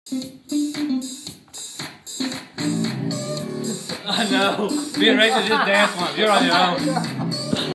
I know. Me and Rachel just danced once. You're on your own.